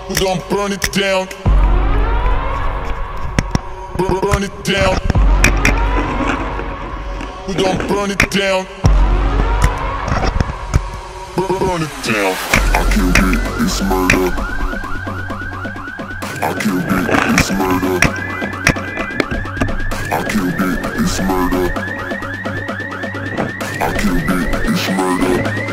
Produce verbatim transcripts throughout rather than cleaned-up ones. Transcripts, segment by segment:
We gon' burn it down. Burn, burn it down. We gon' burn it down. Burn, burn it down. I killed it, it's murder. I killed it, it's murder. I killed it, it's murder. I killed it, it's murder.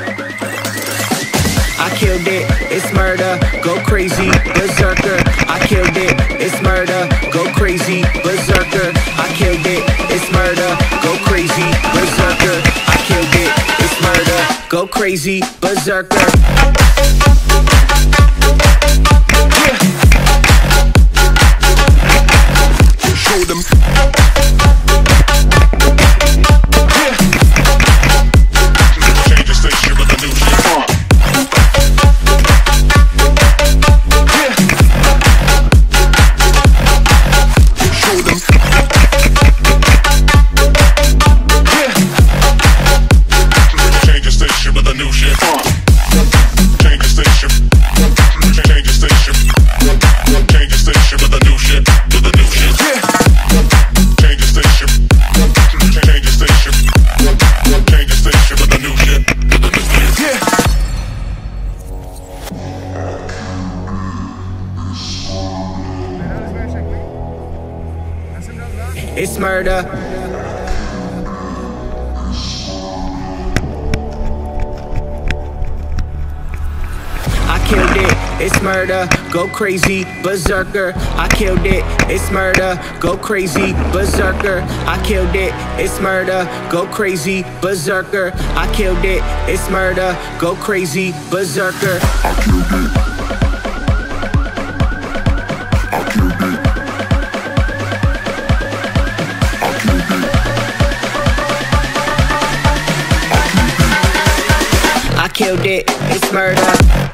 I killed it, it's murder, go crazy, berserker. I killed it, it's murder, go crazy, berserker. I killed it, it's murder, go crazy, berserker. I killed it, it's murder, go crazy, berserker. Show them. Change the station with a new shit. Show them. Change the station with a new shit. Change the station. Change the station. Change the station with a new shit. With a new shit. Change the station. Change the station. Change the station with a new shit. With a new shit. It's murder. I killed it, it's murder, go crazy, berserker. I killed it, it's murder, go crazy, berserker. I killed it, it's murder, go crazy, berserker. I killed it, it's murder, go crazy, berserker. I killed it. I killed it. I killed it. I killed it, it's murder.